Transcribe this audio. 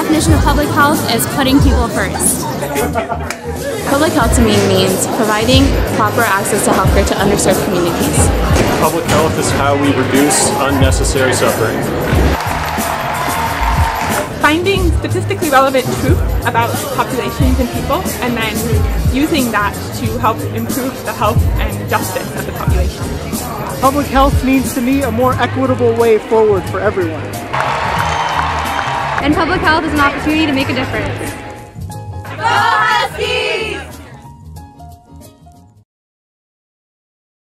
definition of public health is putting people first. Public health to me means providing proper access to healthcare to underserved communities. Public health is how we reduce unnecessary suffering. Finding statistically relevant truth about populations and people, and then using that to help improve the health and justice of the population. Public health means to me a more equitable way forward for everyone. And public health is an opportunity to make a difference.